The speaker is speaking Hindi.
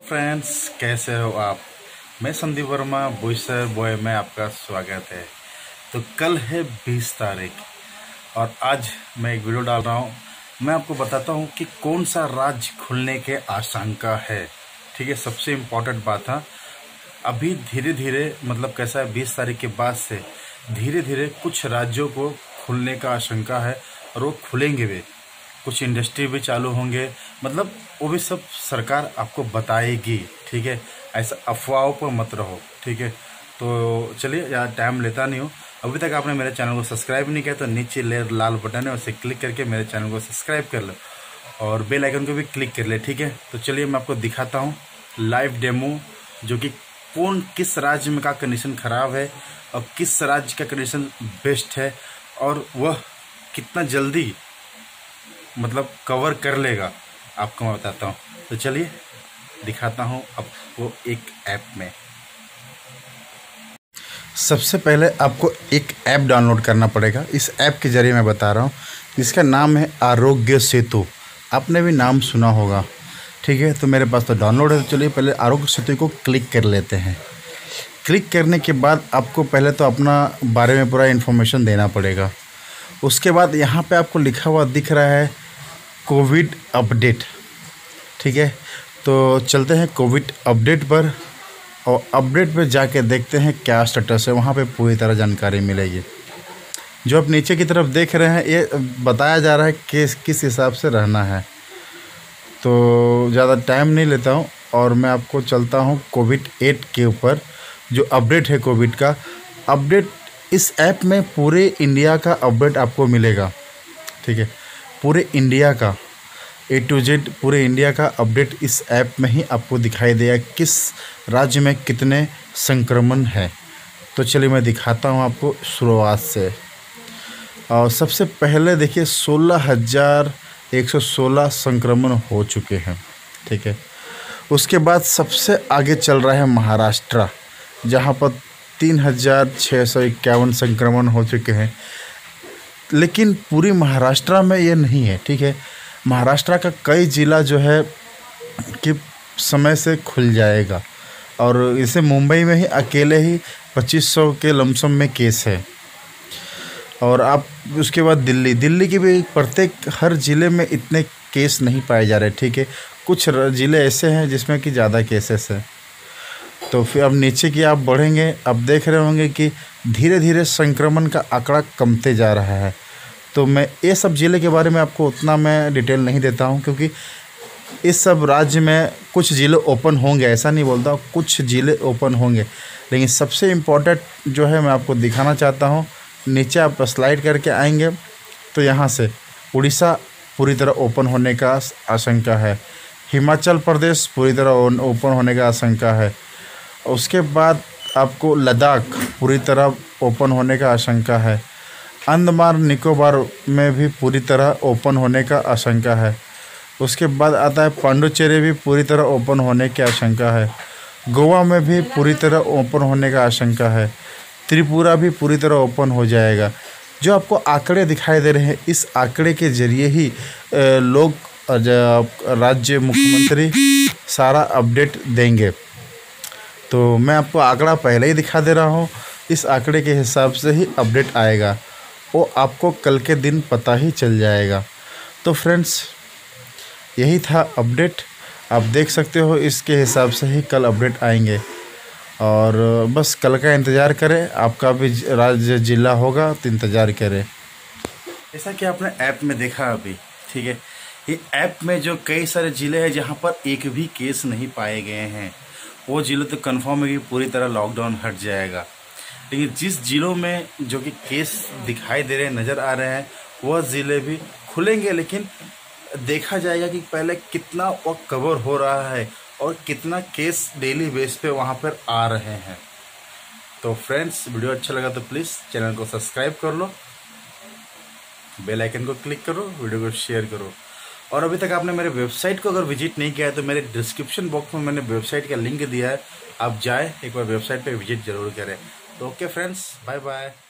फ्रेंड्स, कैसे हो आप। मैं संदीप वर्मा बुशर बॉय में आपका स्वागत है। तो कल है 20 तारीख और आज मैं एक वीडियो डाल रहा हूँ। मैं आपको बताता हूँ कि कौन सा राज्य खुलने के आशंका है। ठीक है, सबसे इम्पोर्टेंट बात है, अभी धीरे धीरे मतलब कैसा है, 20 तारीख के बाद से धीरे धीरे कुछ राज्यों को खुलने का आशंका है और वो खुलेंगे भी। कुछ इंडस्ट्री भी चालू होंगे, मतलब वो भी सब सरकार आपको बताएगी। ठीक है, ऐसा अफवाहों पर मत रहो। ठीक है, तो चलिए यार टाइम लेता नहीं हूँ। अभी तक आपने मेरे चैनल को सब्सक्राइब नहीं किया तो नीचे लाल बटन है, उसे क्लिक करके मेरे चैनल को सब्सक्राइब कर लो और बेल आइकन को भी क्लिक कर ले। ठीक है, तो चलिए मैं आपको दिखाता हूँ लाइव डेमो, जो कि किस राज्य में का कंडीशन खराब है और किस राज्य का कंडीशन बेस्ट है और वह कितना जल्दी मतलब कवर कर लेगा, आपको मैं बताता हूँ। तो चलिए दिखाता हूँ आपको एक ऐप में। सबसे पहले आपको एक ऐप डाउनलोड करना पड़ेगा। इस ऐप के ज़रिए मैं बता रहा हूँ, इसका नाम है आरोग्य सेतु। आपने भी नाम सुना होगा। ठीक है, तो मेरे पास तो डाउनलोड है। तो चलिए पहले आरोग्य सेतु को क्लिक कर लेते हैं। क्लिक करने के बाद आपको पहले तो अपना बारे में पूरा इन्फॉर्मेशन देना पड़ेगा। उसके बाद यहाँ पे आपको लिखा हुआ दिख रहा है कोविड अपडेट। ठीक है, तो चलते हैं कोविड अपडेट पर और अपडेट पर जाके देखते हैं क्या स्टेटस है। वहाँ पे पूरी तरह जानकारी मिलेगी। जो आप नीचे की तरफ देख रहे हैं, ये बताया जा रहा है कि किस हिसाब से रहना है। तो ज़्यादा टाइम नहीं लेता हूँ और मैं आपको चलता हूँ कोविड-8 के ऊपर। जो अपडेट है कोविड का अपडेट, इस ऐप में पूरे इंडिया का अपडेट आपको मिलेगा। ठीक है, पूरे इंडिया का A to Z पूरे इंडिया का अपडेट इस ऐप में ही आपको दिखाई देगा, किस राज्य में कितने संक्रमण है। तो चलिए मैं दिखाता हूँ आपको शुरुआत से। और सबसे पहले देखिए 16,116 संक्रमण हो चुके हैं। ठीक है, उसके बाद सबसे आगे चल रहा है महाराष्ट्र, जहाँ पर 3,651 संक्रमण हो चुके हैं। लेकिन पूरी महाराष्ट्र में ये नहीं है। ठीक है, महाराष्ट्र का कई ज़िला जो है कि समय से खुल जाएगा और इसे मुंबई में ही अकेले ही 2500 के लमसम में केस है। और आप उसके बाद दिल्ली की भी प्रत्येक हर ज़िले में इतने केस नहीं पाए जा रहे। ठीक है, कुछ ज़िले ऐसे हैं जिसमें कि ज़्यादा केसेस हैं। तो फिर अब नीचे की आप बढ़ेंगे, अब देख रहे होंगे कि धीरे धीरे संक्रमण का आंकड़ा कमते जा रहा है। तो मैं ये सब ज़िले के बारे में आपको उतना मैं डिटेल नहीं देता हूँ, क्योंकि इस सब राज्य में कुछ ज़िले ओपन होंगे, ऐसा नहीं बोलता हूँ, कुछ ज़िले ओपन होंगे। लेकिन सबसे इम्पोर्टेंट जो है मैं आपको दिखाना चाहता हूँ, नीचे आप स्लाइड करके आएंगे तो यहाँ से उड़ीसा पूरी तरह ओपन होने का आशंका है, हिमाचल प्रदेश पूरी तरह ओपन होने का आशंका है। उसके बाद आपको लद्दाख पूरी तरह ओपन होने का आशंका है, अंडमान निकोबार में भी पूरी तरह ओपन होने का आशंका है। उसके बाद आता है पांडुचेरी भी पूरी तरह ओपन होने की आशंका है, गोवा में भी पूरी तरह ओपन होने का आशंका है, त्रिपुरा भी पूरी तरह ओपन हो जाएगा। जो आपको आंकड़े दिखाई दे रहे हैं, इस आंकड़े के ज़रिए ही लोग राज्य मुख्यमंत्री सारा अपडेट देंगे। तो मैं आपको आंकड़ा पहले ही दिखा दे रहा हूँ, इस आंकड़े के हिसाब से ही अपडेट आएगा, वो आपको कल के दिन पता ही चल जाएगा। तो फ्रेंड्स, यही था अपडेट। आप देख सकते हो, इसके हिसाब से ही कल अपडेट आएंगे और बस कल का इंतज़ार करें। आपका भी राज्य ज़िला होगा तो इंतज़ार करें। जैसा कि आपने ऐप में देखा अभी, ठीक है, ये ऐप में जो कई सारे ज़िले हैं जहाँ पर एक भी केस नहीं पाए गए हैं, वो ज़िले तो कन्फर्म है कि पूरी तरह लॉकडाउन हट जाएगा। लेकिन जिस ज़िलों में जो कि केस दिखाई दे रहे हैं, नज़र आ रहे हैं, वह ज़िले भी खुलेंगे। लेकिन देखा जाएगा कि पहले कितना वो कवर हो रहा है और कितना केस डेली बेस पे वहाँ पर आ रहे हैं। तो फ्रेंड्स, वीडियो अच्छा लगा तो प्लीज़ चैनल को सब्सक्राइब कर लो, बेल आइकन को क्लिक करो, वीडियो को शेयर करो। और अभी तक आपने मेरे वेबसाइट को अगर विजिट नहीं किया है तो मेरे डिस्क्रिप्शन बॉक्स में मैंने वेबसाइट का लिंक दिया है, आप जाए एक बार वेबसाइट पे विजिट जरूर करें। तो ओके फ्रेंड्स, बाय बाय।